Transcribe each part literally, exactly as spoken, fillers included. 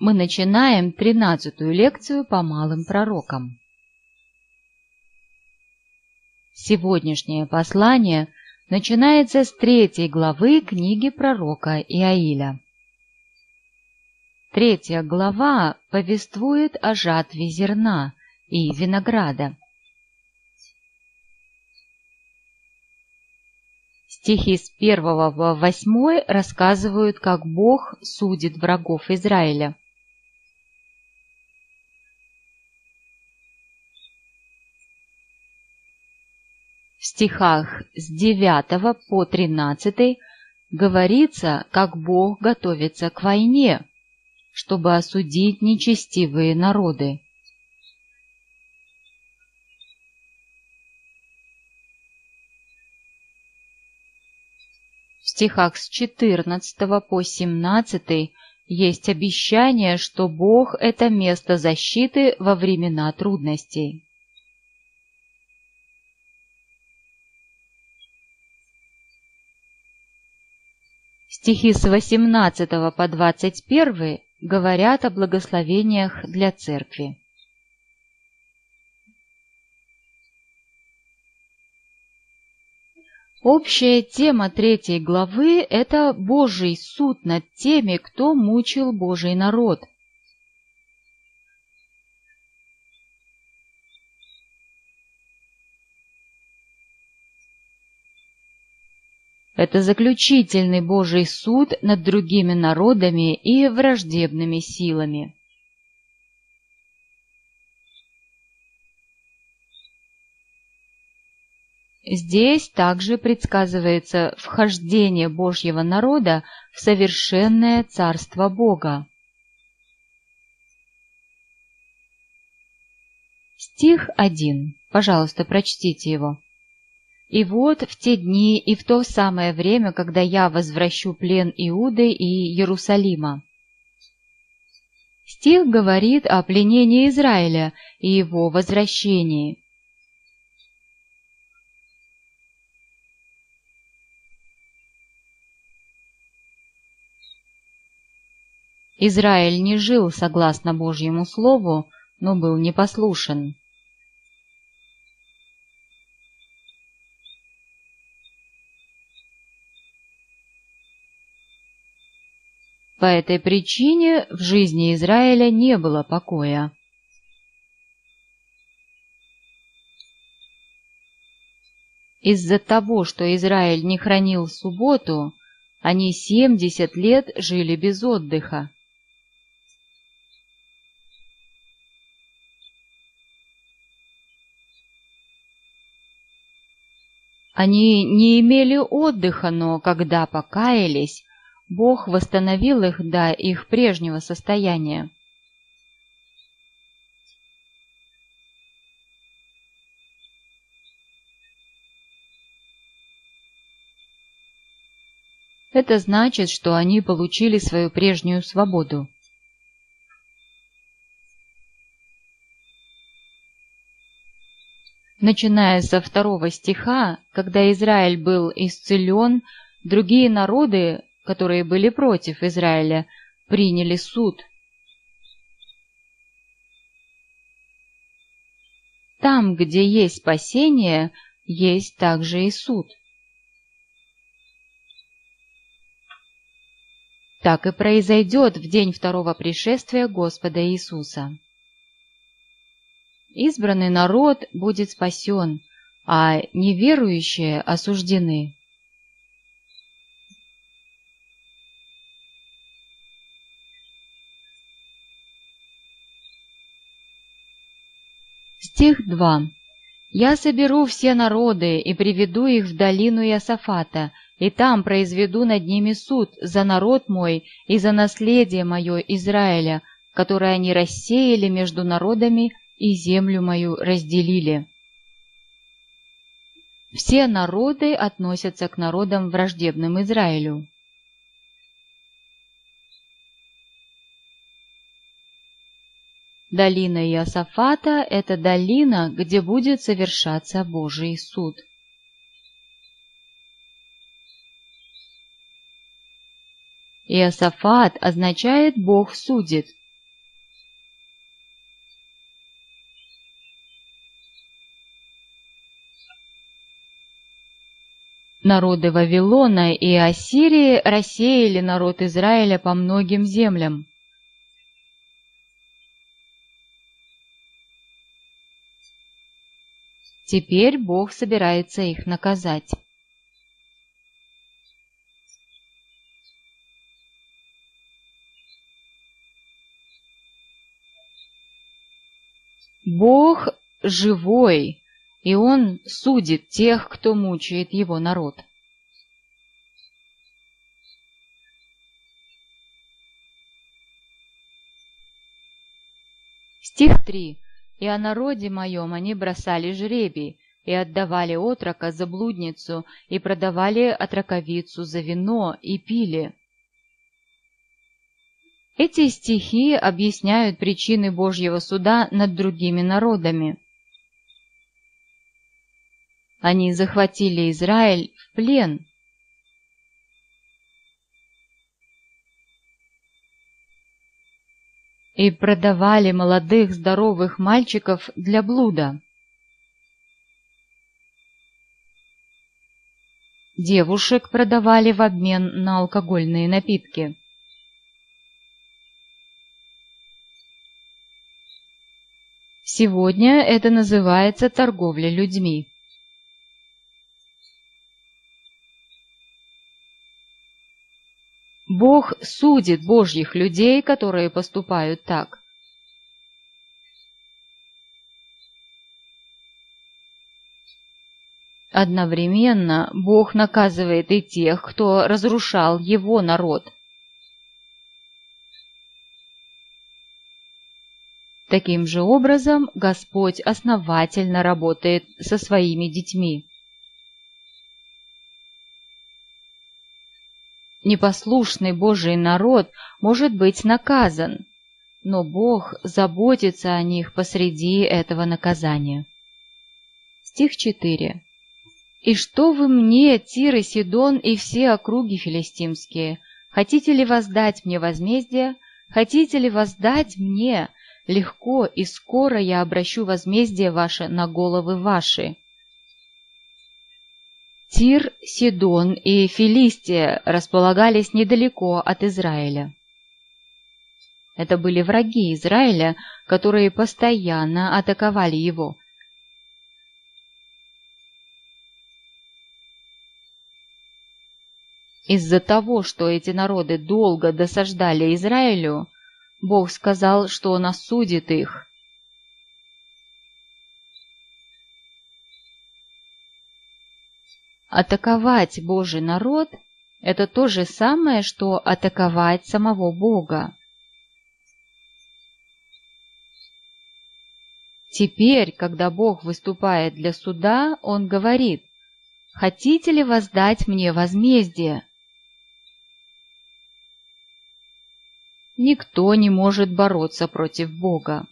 мы начинаем тринадцатую лекцию по малым пророкам. Сегодняшнее послание начинается с третьей главы книги пророка Иаиля. Третья глава повествует о жатве зерна и винограда. Стихи с первого по восьмой рассказывают, как Бог судит врагов Израиля. В стихах с девятого по тринадцатый говорится, как Бог готовится к войне, чтобы осудить нечестивые народы. В стихах с четырнадцатого по семнадцатый есть обещание, что Бог — это место защиты во времена трудностей. Стихи с восемнадцатого по двадцать первый говорят о благословениях для церкви. Общая тема третьей главы — это Божий суд над теми, кто мучил Божий народ. Это заключительный Божий суд над другими народами и враждебными силами. Здесь также предсказывается вхождение Божьего народа в совершенное царство Бога. Стих один. Пожалуйста, прочтите его. «И вот в те дни и в то самое время, когда я возвращу плен Иуды и Иерусалима». Стих говорит о пленении Израиля и его возвращении. Израиль не жил согласно Божьему Слову, но был непослушен. По этой причине в жизни Израиля не было покоя. Из-за того, что Израиль не хранил субботу, они семьдесят лет жили без отдыха. Они не имели отдыха, но когда покаялись, Бог восстановил их до их прежнего состояния. Это значит, что они получили свою прежнюю свободу. Начиная со второго стиха, когда Израиль был исцелен, другие народы, которые были против Израиля, приняли суд. Там, где есть спасение, есть также и суд. Так и произойдет в день второго пришествия Господа Иисуса. Избранный народ будет спасен, а неверующие осуждены. Стих два. «Я соберу все народы и приведу их в долину Иосафата, и там произведу над ними суд за народ мой и за наследие мое Израиля, которое они рассеяли между народами и землю мою разделили». Все народы относятся к народам, враждебным Израилю. Долина Иосафата — это долина, где будет совершаться Божий суд. Иосафат означает «Бог судит», Народы Вавилона и Ассирии рассеяли народ Израиля по многим землям. Теперь Бог собирается их наказать. Бог живой, и Он судит тех, кто мучает Его народ. Стих три. «И о народе моем они бросали жребий, и отдавали отрока за блудницу, и продавали отроковицу за вино, и пили». Эти стихи объясняют причины Божьего суда над другими народами. Они захватили Израиль в плен. И продавали молодых здоровых мальчиков для блуда. Девушек продавали в обмен на алкогольные напитки. Сегодня это называется торговля людьми. Бог судит Божьих людей, которые поступают так. Одновременно Бог наказывает и тех, кто разрушал Его народ. Таким же образом Господь основательно работает со своими детьми. Непослушный Божий народ может быть наказан, но Бог заботится о них посреди этого наказания. Стих четыре. «И что вы мне, Тир и Сидон, и все округи филистимские? Хотите ли воздать мне возмездие? Хотите ли воздать мне? Легко и скоро я обращу возмездие ваше на головы ваши». Тир, Сидон и Филистия располагались недалеко от Израиля. Это были враги Израиля, которые постоянно атаковали его. Из-за того, что эти народы долго досаждали Израилю, Бог сказал, что Он осудит их. Атаковать Божий народ – это то же самое, что атаковать самого Бога. Теперь, когда Бог выступает для суда, Он говорит: «Хотите ли воздать мне возмездие?» Никто не может бороться против Бога.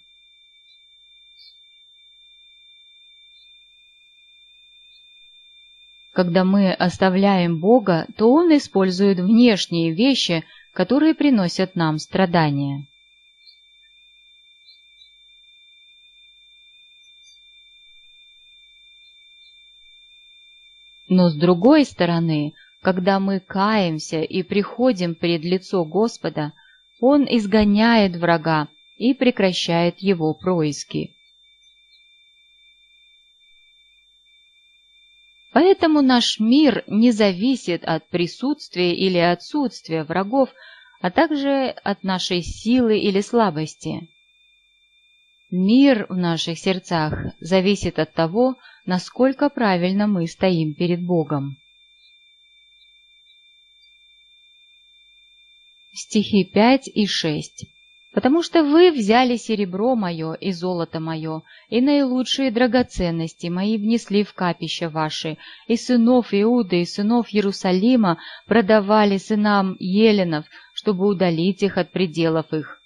Когда мы оставляем Бога, то Он использует внешние вещи, которые приносят нам страдания. Но с другой стороны, когда мы каемся и приходим пред лицо Господа, Он изгоняет врага и прекращает его происки. Поэтому наш мир не зависит от присутствия или отсутствия врагов, а также от нашей силы или слабости. Мир в наших сердцах зависит от того, насколько правильно мы стоим перед Богом. Стихи пять и шесть. «Потому что вы взяли серебро мое и золото мое, и наилучшие драгоценности мои внесли в капища ваши, и сынов Иуды и сынов Иерусалима продавали сынам еленов, чтобы удалить их от пределов их».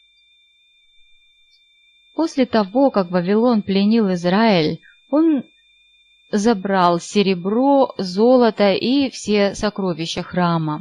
После того, как Вавилон пленил Израиль, он забрал серебро, золото и все сокровища храма.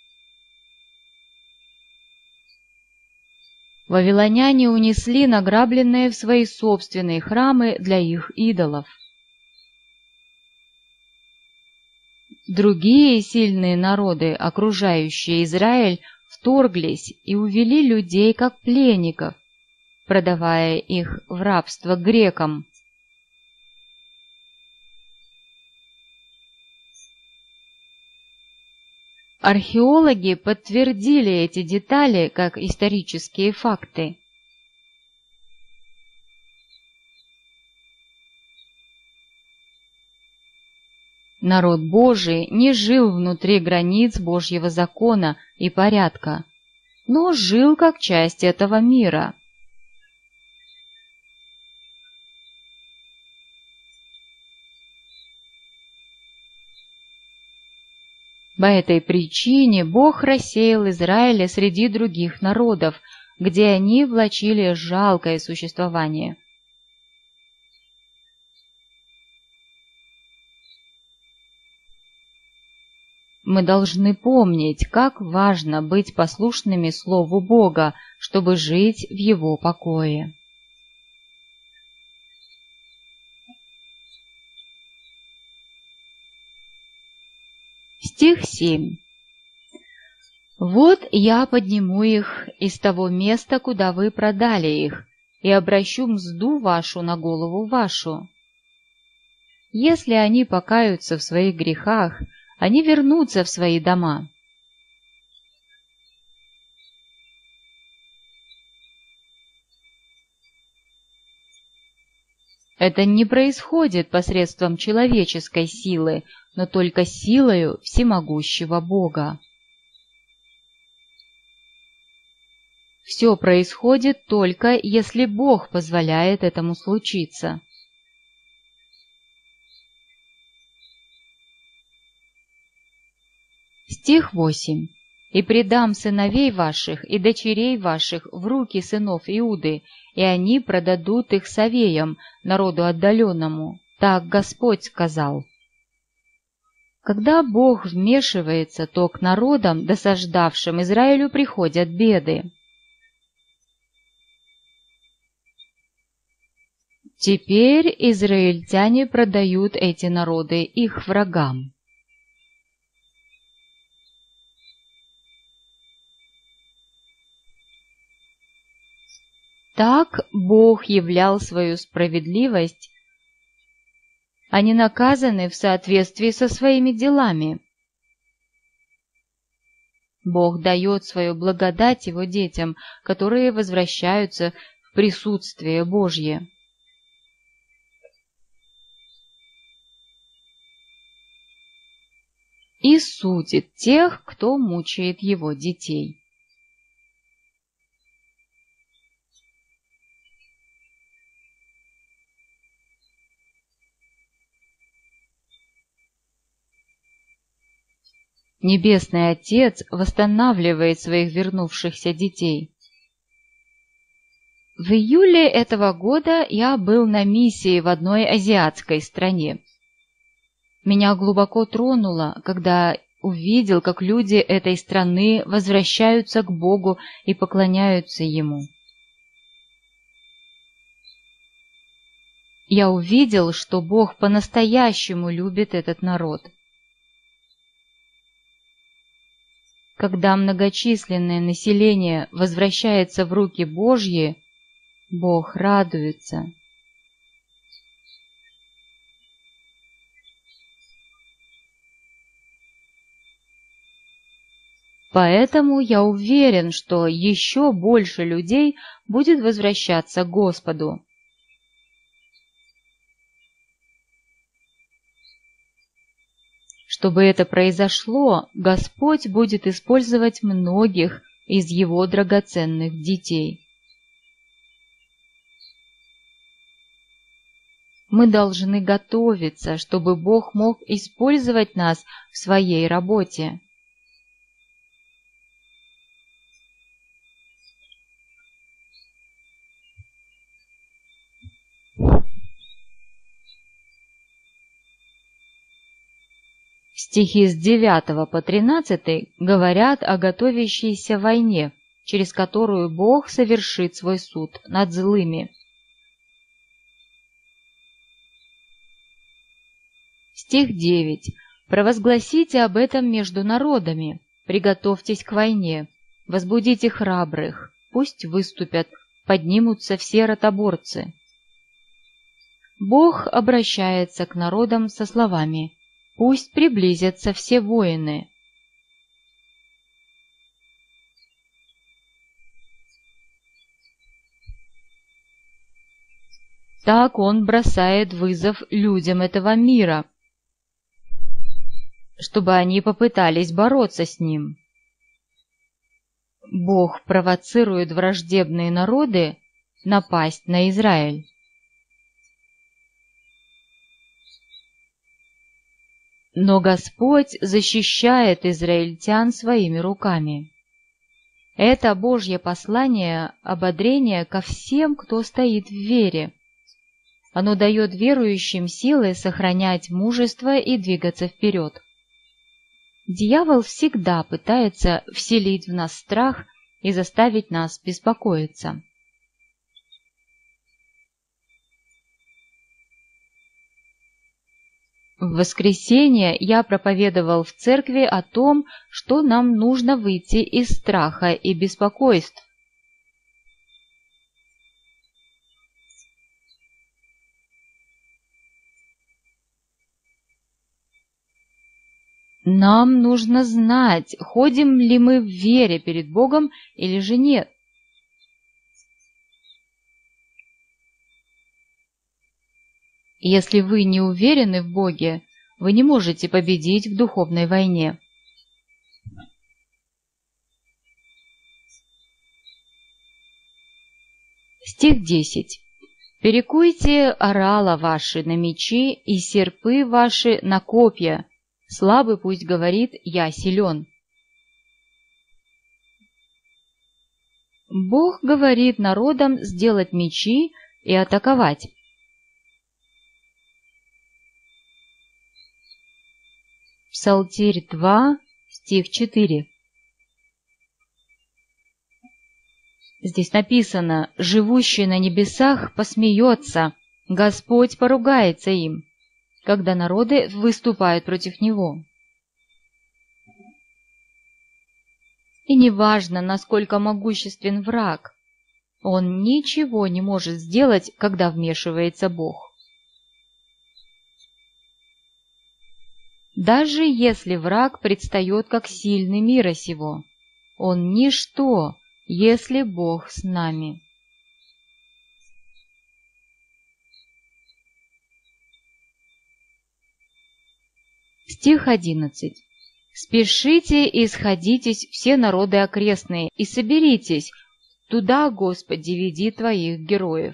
Вавилоняне унесли награбленное в свои собственные храмы для их идолов. Другие сильные народы, окружающие Израиль, вторглись и увели людей как пленников, продавая их в рабство грекам. Археологи подтвердили эти детали как исторические факты. Народ Божий не жил внутри границ Божьего закона и порядка, но жил как часть этого мира. По этой причине Бог рассеял Израиля среди других народов, где они влачили жалкое существование. Мы должны помнить, как важно быть послушными Слову Бога, чтобы жить в Его покое. Стих семь. «Вот я подниму их из того места, куда вы продали их, и обращу мзду вашу на голову вашу. Если они покаются в своих грехах, они вернутся в свои дома». Это не происходит посредством человеческой силы, но только силою всемогущего Бога. Все происходит только, если Бог позволяет этому случиться. Стих восемь. «И предам сыновей ваших и дочерей ваших в руки сынов Иуды, и они продадут их совеям, народу отдаленному. Так Господь сказал». Когда Бог вмешивается, то к народам, досаждавшим Израилю, приходят беды. Теперь израильтяне продают эти народы их врагам. Так Бог являл свою справедливость. Они наказаны в соответствии со своими делами. Бог дает свою благодать Его детям, которые возвращаются в присутствие Божье. И судит тех, кто мучает Его детей. Небесный Отец восстанавливает своих вернувшихся детей. В июле этого года я был на миссии в одной азиатской стране. Меня глубоко тронуло, когда увидел, как люди этой страны возвращаются к Богу и поклоняются Ему. Я увидел, что Бог по-настоящему любит этот народ. Когда многочисленное население возвращается в руки Божьи, Бог радуется. Поэтому я уверен, что еще больше людей будет возвращаться к Господу. Чтобы это произошло, Господь будет использовать многих из Его драгоценных детей. Мы должны готовиться, чтобы Бог мог использовать нас в своей работе. Стихи с девятого по тринадцатый говорят о готовящейся войне, через которую Бог совершит свой суд над злыми. Стих девять. Провозгласите об этом между народами, приготовьтесь к войне, возбудите храбрых, пусть выступят, поднимутся все ротоборцы. Бог обращается к народам со словами: «Пусть приблизятся все воины». Так Он бросает вызов людям этого мира, чтобы они попытались бороться с Ним. Бог провоцирует враждебные народы напасть на Израиль. Но Господь защищает израильтян своими руками. Это Божье послание ободрения ко всем, кто стоит в вере. Оно дает верующим силы сохранять мужество и двигаться вперед. Дьявол всегда пытается вселить в нас страх и заставить нас беспокоиться. В воскресенье я проповедовал в церкви о том, что нам нужно выйти из страха и беспокойств. Нам нужно знать, ходим ли мы в вере перед Богом или же нет. Если вы не уверены в Боге, вы не можете победить в духовной войне. Стих десять. «Перекуйте орала ваши на мечи и серпы ваши на копья. Слабый пусть говорит: я силен». Бог говорит народам сделать мечи и атаковать. Псалтирь два, стих четыре. Здесь написано: «Живущий на небесах посмеется, Господь поругается им», когда народы выступают против Него. И неважно, насколько могуществен враг, он ничего не может сделать, когда вмешивается Бог. Даже если враг предстает как сильный мира сего, он ничто, если Бог с нами. Стих одиннадцать. «Спешите и сходитесь все народы окрестные, и соберитесь, туда, Господи, веди Твоих героев».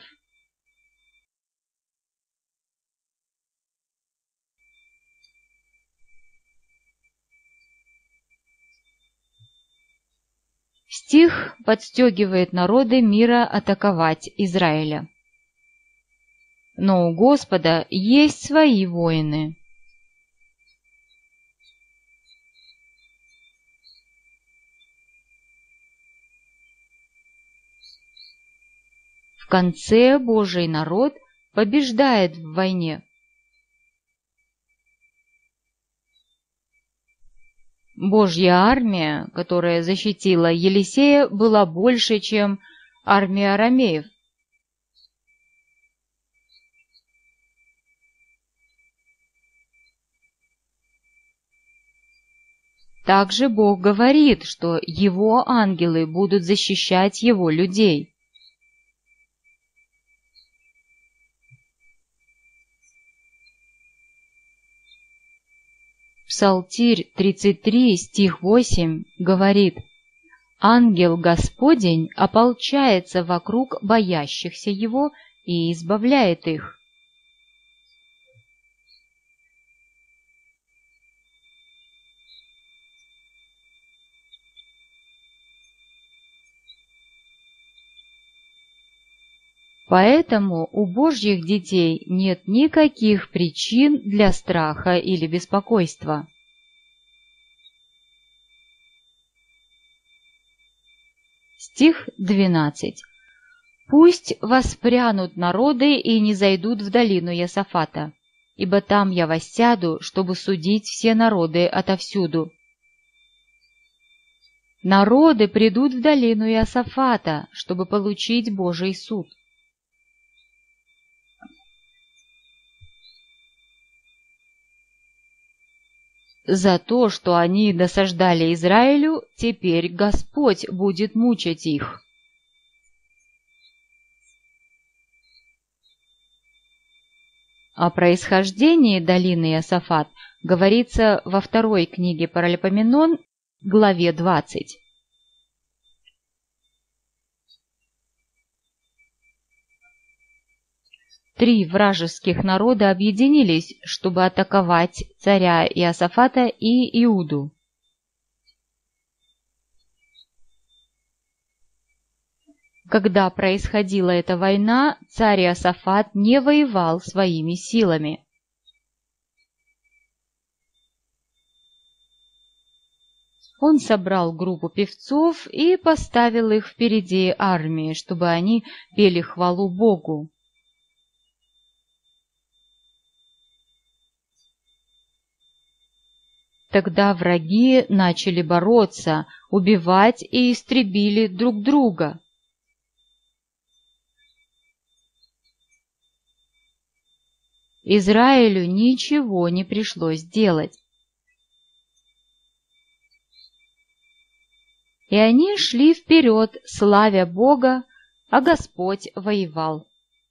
Стих подстегивает народы мира атаковать Израиля. Но у Господа есть свои воины. В конце Божий народ побеждает в войне. Божья армия, которая защитила Елисея, была больше, чем армия арамеев. Также Бог говорит, что Его ангелы будут защищать Его людей. Псалтирь тридцать три, стих восемь говорит: «Ангел Господень ополчается вокруг боящихся Его и избавляет их». Поэтому у Божьих детей нет никаких причин для страха или беспокойства. Стих двенадцать. «Пусть воспрянут народы и не зайдут в долину Иосафата, ибо там я воссяду, чтобы судить все народы отовсюду. Народы придут в долину Иосафата, чтобы получить Божий суд. За то, что они досаждали Израилю, теперь Господь будет мучить их. О происхождении долины Иосафат говорится во второй книге Паралипоменон, главе двадцать. Три вражеских народа объединились, чтобы атаковать царя Иосафата и Иуду. Когда происходила эта война, царь Иосафат не воевал своими силами. Он собрал группу певцов и поставил их впереди армии, чтобы они пели хвалу Богу. Тогда враги начали бороться, убивать и истребили друг друга. Израилю ничего не пришлось делать. И они шли вперед, славя Бога, а Господь воевал.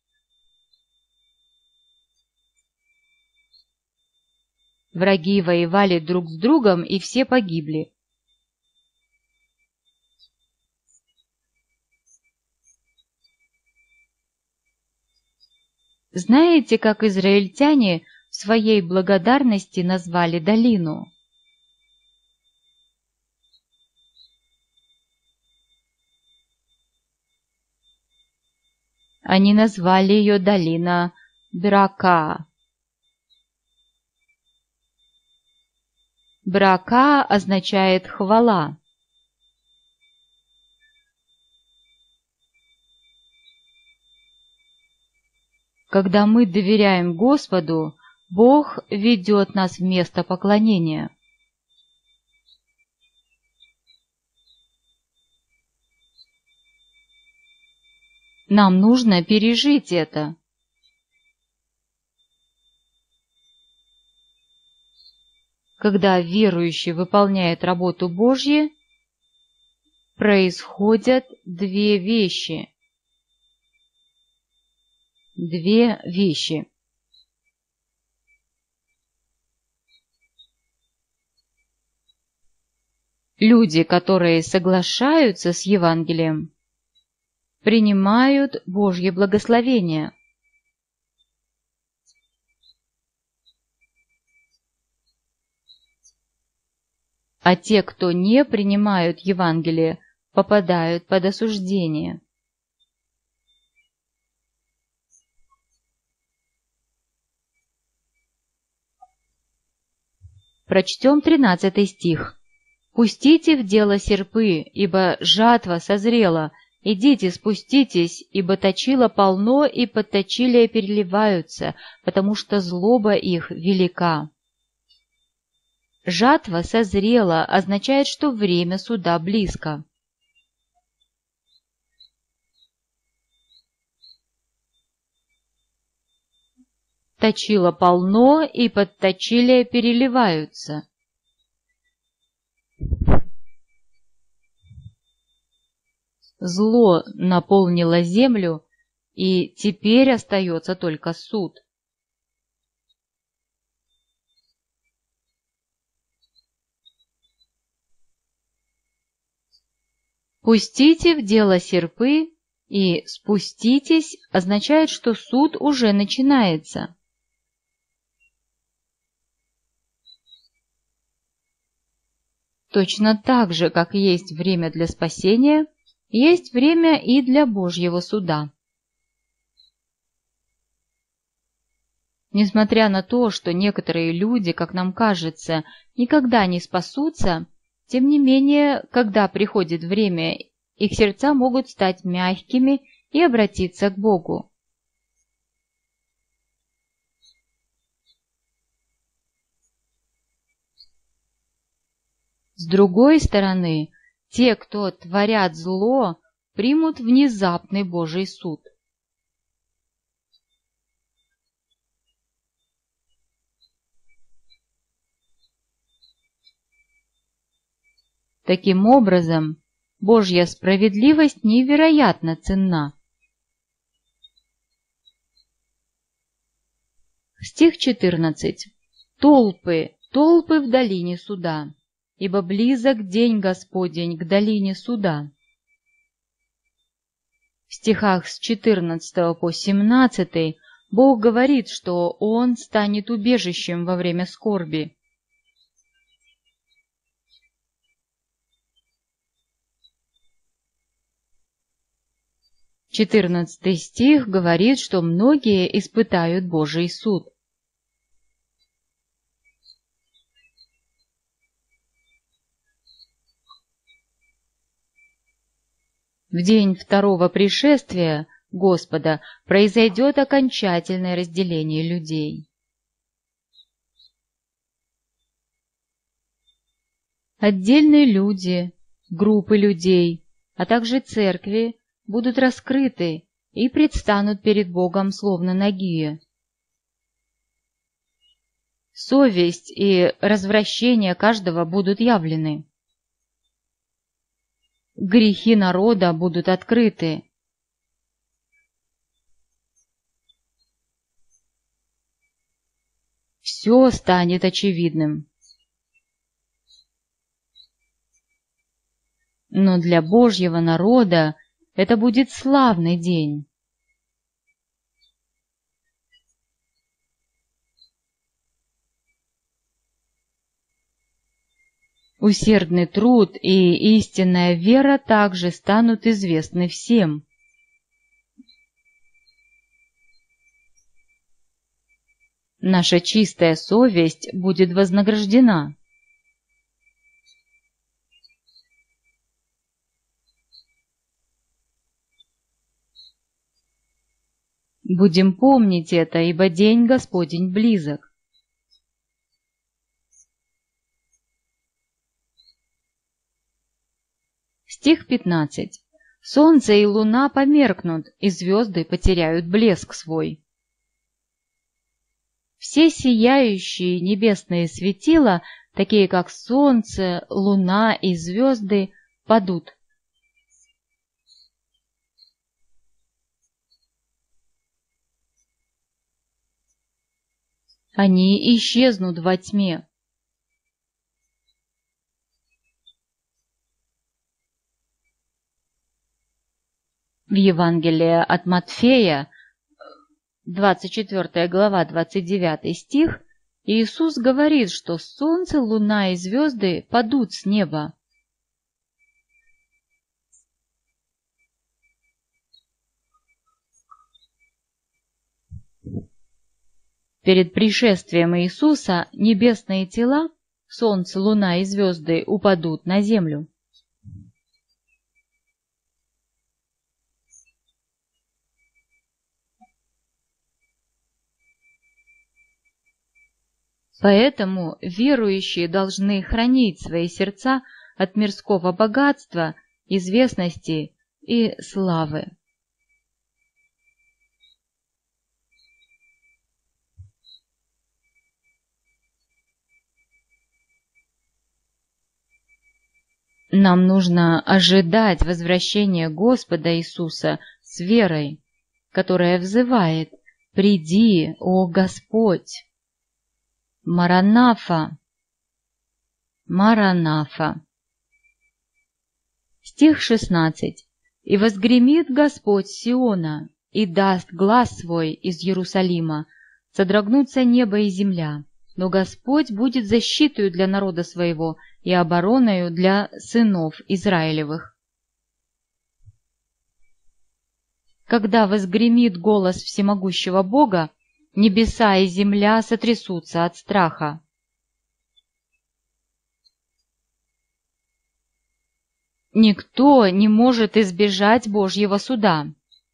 Враги воевали друг с другом, и все погибли. Знаете, как израильтяне в своей благодарности назвали долину? Они назвали ее долина Брака. Брака означает «хвала». Когда мы доверяем Господу, Бог ведет нас в место поклонения. Нам нужно пережить это. Когда верующий выполняет работу Божью, происходят две вещи. Две вещи. Люди, которые соглашаются с Евангелием, принимают Божье благословение. А те, кто не принимают Евангелие, попадают под осуждение. Прочтем тринадцатый стих. «Пустите в дело серпы, ибо жатва созрела. Идите, спуститесь, ибо точила полно, и подточилия переливаются, потому что злоба их велика». Жатва созрела означает, что время суда близко. Точила полно, и подточилия переливаются. Зло наполнило землю, и теперь остается только суд. «Пустите в дело серпы» и «спуститесь» означает, что суд уже начинается. Точно так же, как есть время для спасения, есть время и для Божьего суда. Несмотря на то, что некоторые люди, как нам кажется, никогда не спасутся, тем не менее, когда приходит время, их сердца могут стать мягкими и обратиться к Богу. С другой стороны, те, кто творят зло, примут внезапный Божий суд. Таким образом, Божья справедливость невероятно ценна. Стих четырнадцать. «Толпы, толпы в долине суда, ибо близок день Господень к долине суда». В стихах с четырнадцатого по семнадцатый Бог говорит, что Он станет убежищем во время скорби. четырнадцатый стих говорит, что многие испытают Божий суд. В день второго пришествия Господа произойдет окончательное разделение людей. Отдельные люди, группы людей, а также церкви будут раскрыты и предстанут перед Богом словно нагие. Совесть и развращение каждого будут явлены. Грехи народа будут открыты. Все станет очевидным. Но для Божьего народа это будет славный день. Усердный труд и истинная вера также станут известны всем. Наша чистая совесть будет вознаграждена. Будем помнить это, ибо день Господень близок. Стих пятнадцать. Солнце и луна померкнут, и звезды потеряют блеск свой. Все сияющие небесные светила, такие как солнце, луна и звезды, падут. Они исчезнут во тьме. В Евангелии от Матфея, двадцать четвёртая глава, двадцать девятый стих, Иисус говорит, что солнце, луна и звезды падут с неба. Перед пришествием Иисуса небесные тела, солнце, луна и звезды, упадут на землю. Поэтому верующие должны хранить свои сердца от мирского богатства, известности и славы. Нам нужно ожидать возвращения Господа Иисуса с верой, которая взывает: «Приди, о Господь!» Маранафа! Маранафа! Стих шестнадцать. «И возгремит Господь Сиона, и даст глас свой из Иерусалима, содрогнутся небо и земля, но Господь будет защитою для народа своего и обороною для сынов Израилевых». Когда возгремит голос всемогущего Бога, небеса и земля сотрясутся от страха. Никто не может избежать Божьего суда.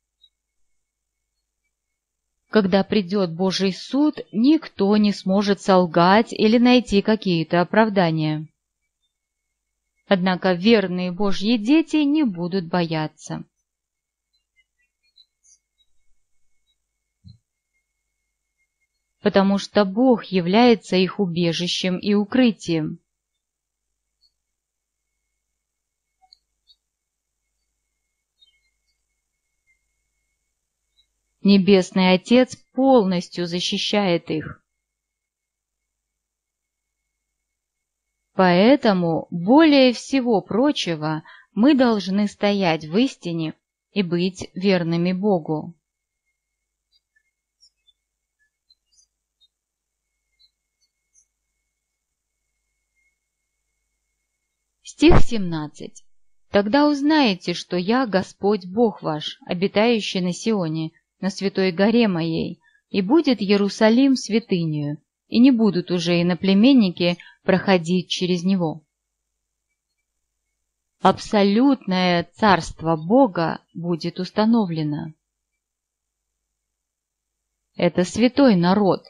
Когда придет Божий суд, никто не сможет солгать или найти какие-то оправдания. Однако верные Божьи дети не будут бояться. Потому что Бог является их убежищем и укрытием. Небесный Отец полностью защищает их. Поэтому, более всего прочего, мы должны стоять в истине и быть верными Богу. Стих семнадцать. «Тогда узнаете, что я Господь Бог ваш, обитающий на Сионе, на святой горе моей, и будет Иерусалим святынею, и не будут уже иноплеменники проходить через него». Абсолютное царство Бога будет установлено. Это святой народ.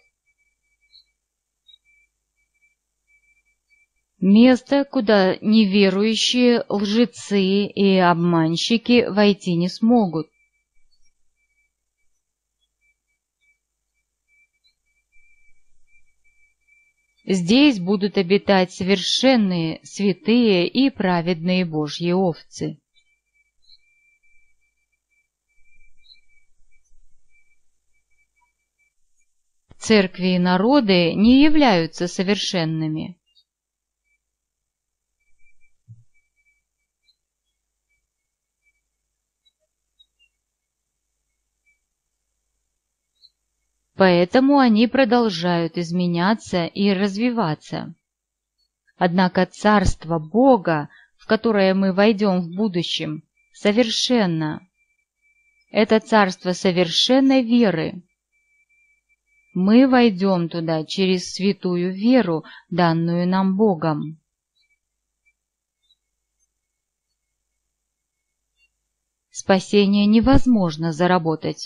Место, куда неверующие, лжецы и обманщики войти не смогут. Здесь будут обитать совершенные, святые и праведные Божьи овцы. Церкви и народы не являются совершенными. Поэтому они продолжают изменяться и развиваться. Однако Царство Бога, в которое мы войдем в будущем, совершенно. Это Царство совершенной веры. Мы войдем туда через святую веру, данную нам Богом. Спасение невозможно заработать.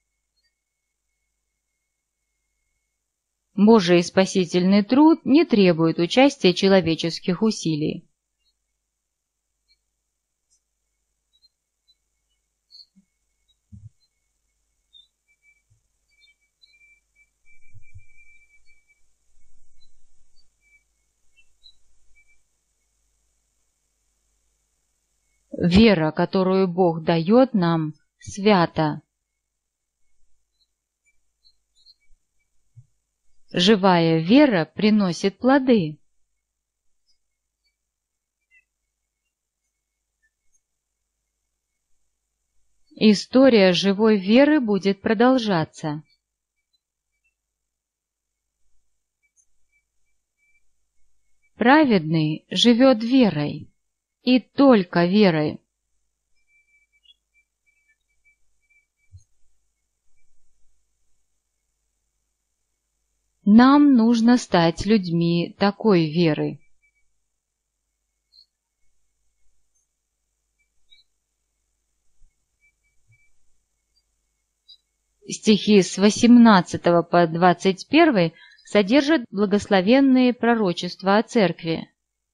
Божий спасительный труд не требует участия человеческих усилий. Вера, которую Бог дает нам, свята. Живая вера приносит плоды. История живой веры будет продолжаться. Праведный живет верой, и только верой. Нам нужно стать людьми такой веры. Стихи с восемнадцатого по двадцать первый содержат благословенные пророчества о церкви.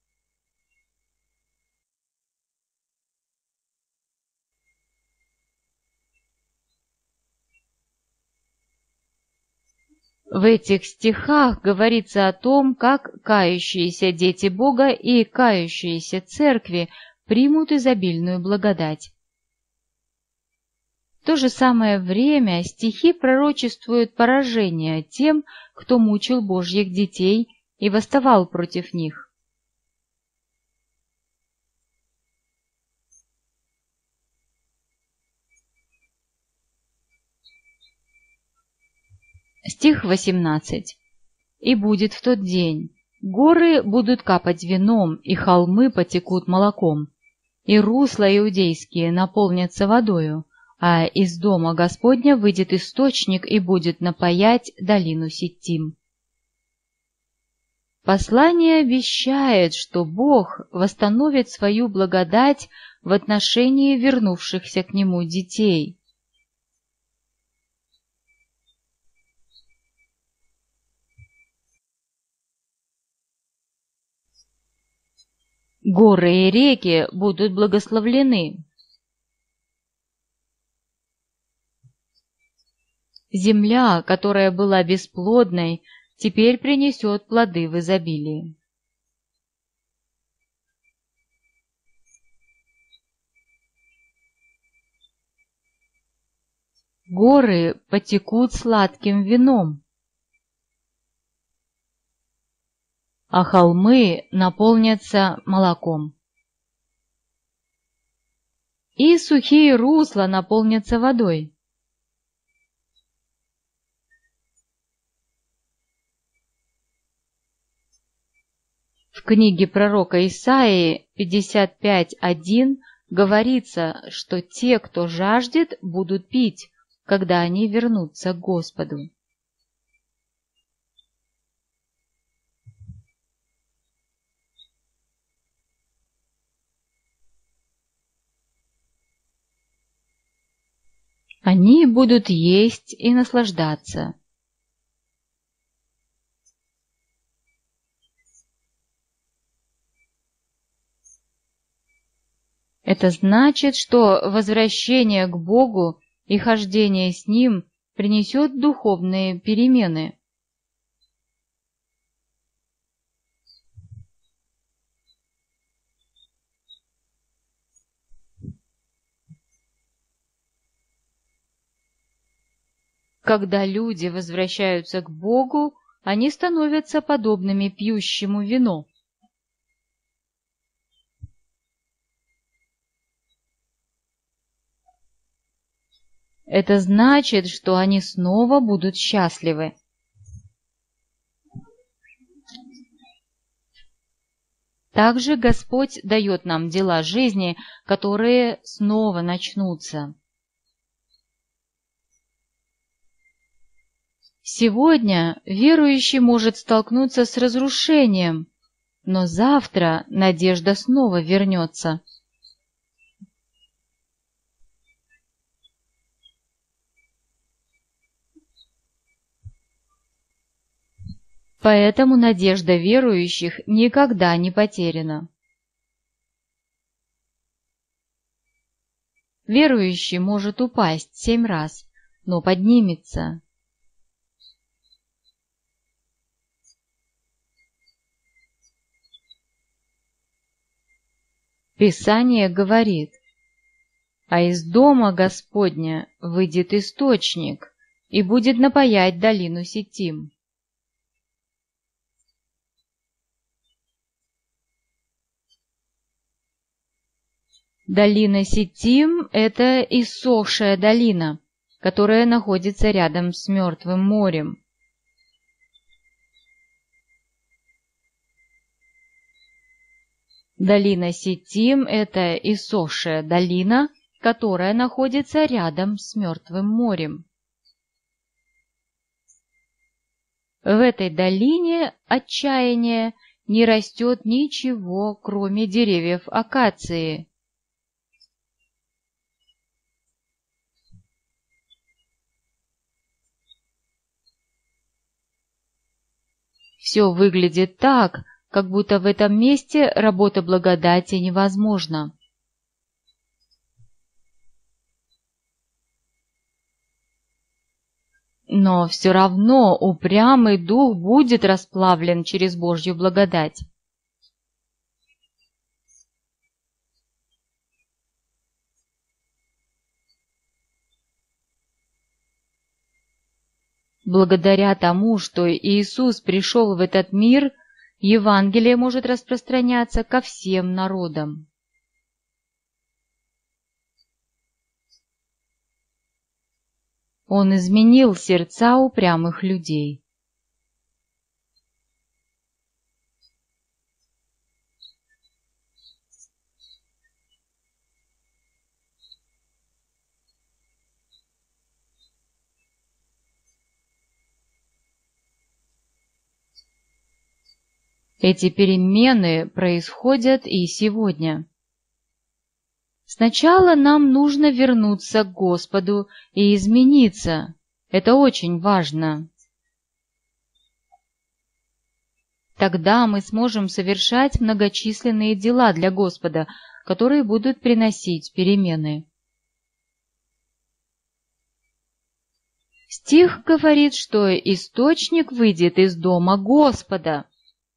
В этих стихах говорится о том, как кающиеся дети Бога и кающиеся церкви примут изобильную благодать. В то же самое время стихи пророчествуют поражение тем, кто мучил Божьих детей и восставал против них. Стих восемнадцать. «И будет в тот день, горы будут капать вином, и холмы потекут молоком, и русла иудейские наполнятся водою, а из дома Господня выйдет источник и будет напоять долину Ситтим». Послание обещает, что Бог восстановит свою благодать в отношении вернувшихся к Нему детей. Горы и реки будут благословлены. Земля, которая была бесплодной, теперь принесет плоды в изобилии. Горы потекут сладким вином, а холмы наполнятся молоком. И сухие русла наполнятся водой. В книге пророка Исаии пятьдесят пять один говорится, что те, кто жаждет, будут пить, когда они вернутся к Господу. Они будут есть и наслаждаться. Это значит, что возвращение к Богу и хождение с Ним принесет духовные перемены. Когда люди возвращаются к Богу, они становятся подобными пьющему вино. Это значит, что они снова будут счастливы. Также Господь дает нам дела жизни, которые снова начнутся. Сегодня верующий может столкнуться с разрушением, но завтра надежда снова вернется. Поэтому надежда верующих никогда не потеряна. Верующий может упасть семь раз, но поднимется. Писание говорит: «А из дома Господня выйдет источник и будет напоять долину Ситим». Долина Ситим — это иссохшая долина, которая находится рядом с Мертвым морем. Долина Ситим — это иссохшая долина, которая находится рядом с Мертвым морем. В этой долине отчаяния не растет ничего, кроме деревьев акации. Все выглядит так, как будто в этом месте работа благодати невозможна. Но все равно упрямый дух будет расплавлен через Божью благодать. Благодаря тому, что Иисус пришел в этот мир, Евангелие может распространяться ко всем народам. Он изменил сердца упрямых людей. Эти перемены происходят и сегодня. Сначала нам нужно вернуться к Господу и измениться. Это очень важно. Тогда мы сможем совершать многочисленные дела для Господа, которые будут приносить перемены. Стих говорит, что источник выйдет из дома Господа.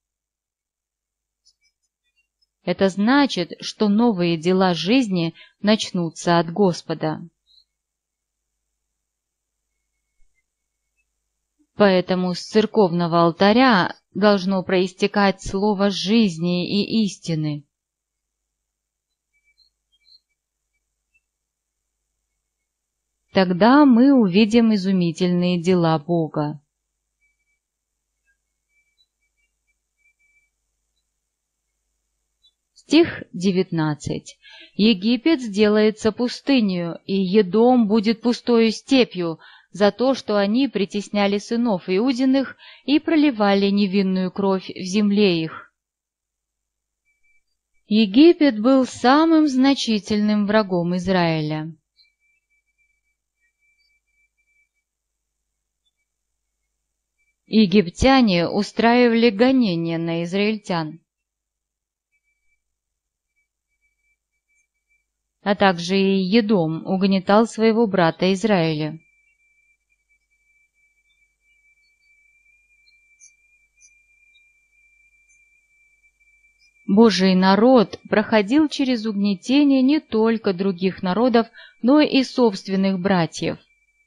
Это значит, что новые дела жизни начнутся от Господа. Поэтому с церковного алтаря должно проистекать слово жизни и истины. Тогда мы увидим изумительные дела Бога. Стих девятнадцать. «Египет сделается пустынью, и Едом будет пустою степью, за то, что они притесняли сынов Иудиных и проливали невинную кровь в земле их». Египет был самым значительным врагом Израиля. Египтяне устраивали гонения на израильтян, а также и Едом угнетал своего брата Израиля. Божий народ проходил через угнетение не только других народов, но и собственных братьев.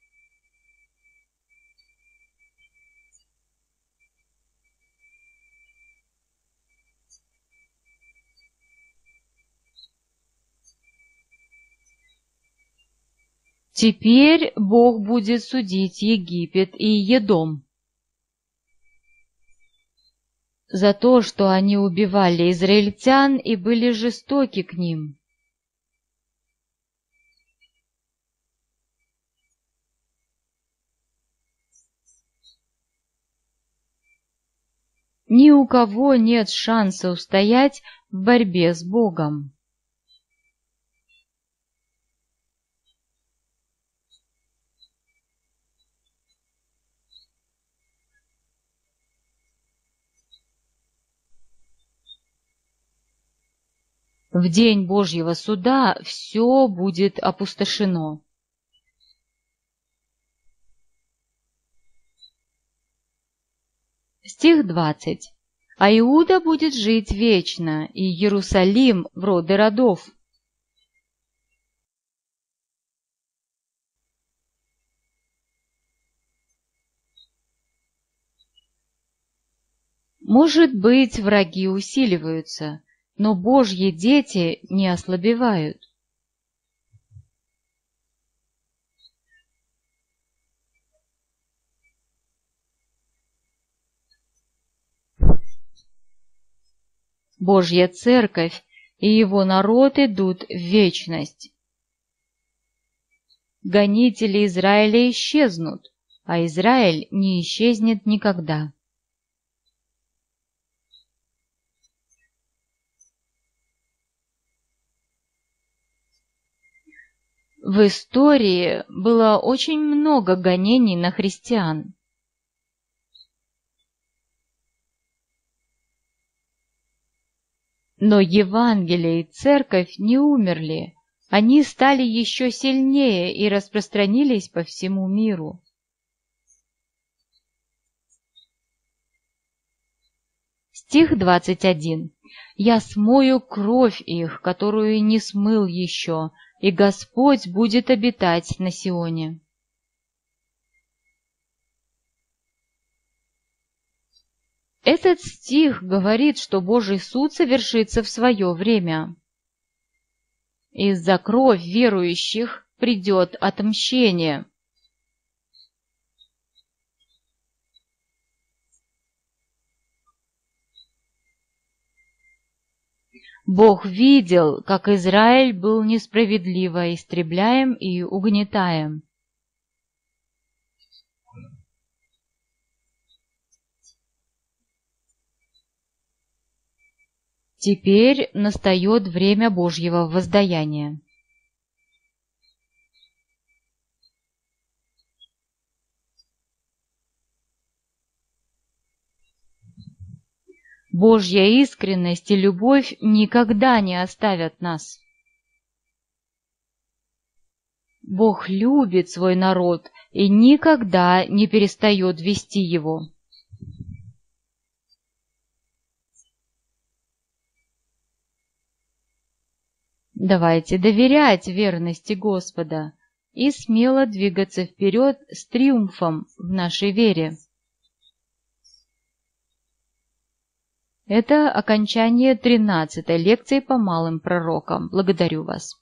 Теперь Бог будет судить Египет и Едом за то, что они убивали израильтян и были жестоки к ним. Ни у кого нет шанса устоять в борьбе с Богом. В день Божьего суда все будет опустошено. Стих двадцать. «А Иуда будет жить вечно, и Иерусалим в роды родов». Может быть, враги усиливаются, но Божьи дети не ослабевают. Божья церковь и его народ идут в вечность. Гонители Израиля исчезнут, а Израиль не исчезнет никогда. В истории было очень много гонений на христиан. Но Евангелие и Церковь не умерли, они стали еще сильнее и распространились по всему миру. Стих двадцать один. «Я смою кровь их, которую не смыл еще, и Господь будет обитать на Сионе». Этот стих говорит, что Божий суд совершится в свое время. И за кровь верующих придет отмщение. Бог видел, как Израиль был несправедливо истребляем и угнетаем. Теперь настает время Божьего воздаяния. Божья искренность и любовь никогда не оставят нас. Бог любит свой народ и никогда не перестает вести его. Давайте доверять верности Господа и смело двигаться вперед с триумфом в нашей вере. Это окончание тринадцатой лекции по малым пророкам. Благодарю вас.